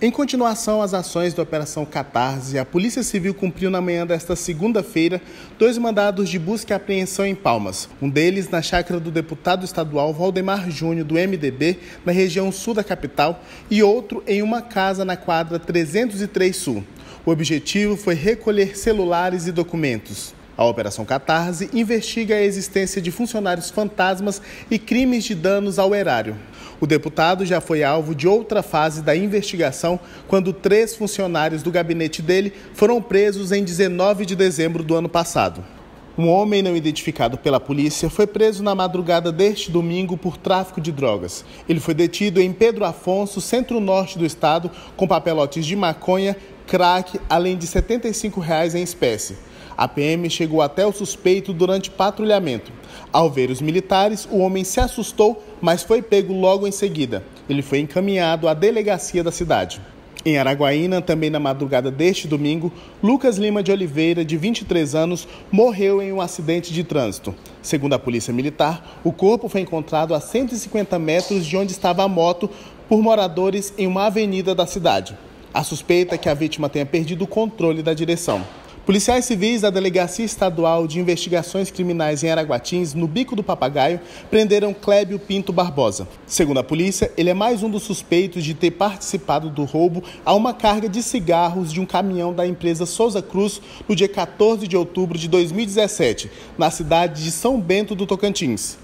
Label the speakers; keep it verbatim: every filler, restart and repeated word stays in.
Speaker 1: Em continuação às ações da Operação Catarse, a Polícia Civil cumpriu na manhã desta segunda-feira dois mandados de busca e apreensão em Palmas. Um deles na chácara do deputado estadual Valdemar Júnior, do M D B, na região sul da capital, e outro em uma casa na quadra trezentos e três Sul. O objetivo foi recolher celulares e documentos. A Operação Catarse investiga a existência de funcionários fantasmas e crimes de danos ao erário. O deputado já foi alvo de outra fase da investigação, quando três funcionários do gabinete dele foram presos em dezenove de dezembro do ano passado. Um homem não identificado pela polícia foi preso na madrugada deste domingo por tráfico de drogas. Ele foi detido em Pedro Afonso, centro-norte do estado, com papelotes de maconha, crack, além de setenta e cinco reais em espécie. A P M chegou até o suspeito durante patrulhamento. Ao ver os militares, o homem se assustou, mas foi pego logo em seguida. Ele foi encaminhado à delegacia da cidade. Em Araguaína, também na madrugada deste domingo, Lucas Lima de Oliveira, de vinte e três anos, morreu em um acidente de trânsito. Segundo a Polícia Militar, o corpo foi encontrado a cento e cinquenta metros de onde estava a moto por moradores em uma avenida da cidade. A suspeita é que a vítima tenha perdido o controle da direção. Policiais civis da Delegacia Estadual de Investigações Criminais em Araguatins, no Bico do Papagaio, prenderam Clébio Pinto Barbosa. Segundo a polícia, ele é mais um dos suspeitos de ter participado do roubo a uma carga de cigarros de um caminhão da empresa Souza Cruz no dia quatorze de outubro de dois mil e dezessete, na cidade de São Bento do Tocantins.